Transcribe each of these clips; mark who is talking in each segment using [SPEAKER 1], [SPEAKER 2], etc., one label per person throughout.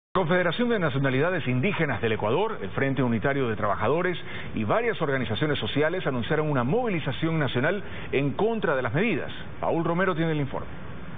[SPEAKER 1] Confederación de Nacionalidades Indígenas del Ecuador, el Frente Unitario de Trabajadores y varias organizaciones sociales anunciaron una movilización nacional en contra de las medidas. Paul Romero tiene el informe.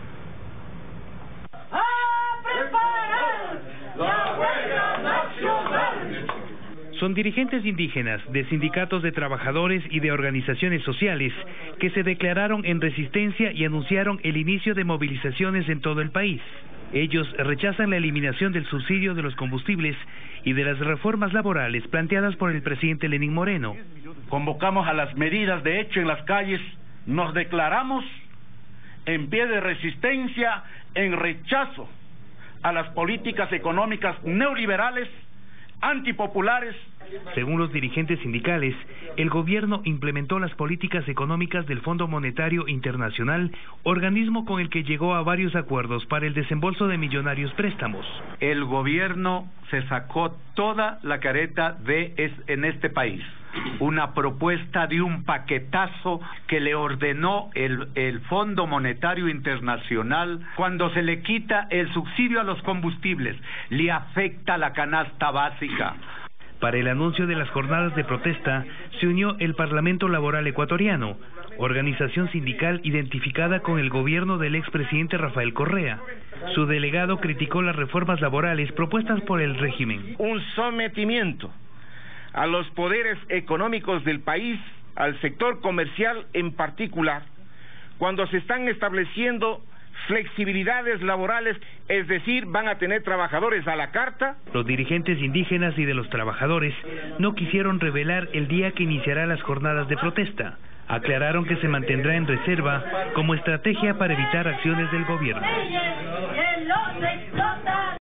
[SPEAKER 2] ¡A preparar la huelga nacional!
[SPEAKER 3] Son dirigentes indígenas de sindicatos de trabajadores y de organizaciones sociales que se declararon en resistencia y anunciaron el inicio de movilizaciones en todo el país. Ellos rechazan la eliminación del subsidio de los combustibles y de las reformas laborales planteadas por el presidente Lenín Moreno.
[SPEAKER 4] Convocamos a las medidas de hecho en las calles, nos declaramos en pie de resistencia, en rechazo a las políticas económicas neoliberales, antipopulares.
[SPEAKER 3] Según los dirigentes sindicales, el gobierno implementó las políticas económicas del Fondo Monetario Internacional, organismo con el que llegó a varios acuerdos para el desembolso de millonarios préstamos.
[SPEAKER 5] El gobierno se sacó toda la careta en este país. Una propuesta de un paquetazo que le ordenó el Fondo Monetario Internacional. Cuando se le quita el subsidio a los combustibles, le afecta la canasta básica.
[SPEAKER 3] Para el anuncio de las jornadas de protesta se unió el Parlamento Laboral Ecuatoriano, organización sindical identificada con el gobierno del expresidente Rafael Correa. Su delegado criticó las reformas laborales propuestas por el régimen.
[SPEAKER 6] Un sometimiento a los poderes económicos del país, al sector comercial en particular, cuando se están estableciendo flexibilidades laborales, es decir, van a tener trabajadores a la carta.
[SPEAKER 3] Los dirigentes indígenas y de los trabajadores no quisieron revelar el día que iniciará las jornadas de protesta. Aclararon que se mantendrá en reserva como estrategia para evitar acciones del gobierno.